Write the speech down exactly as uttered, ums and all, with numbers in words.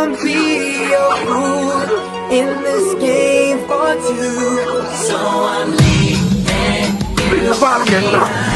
wanna be your fool in this game for two. So I'm leaving you.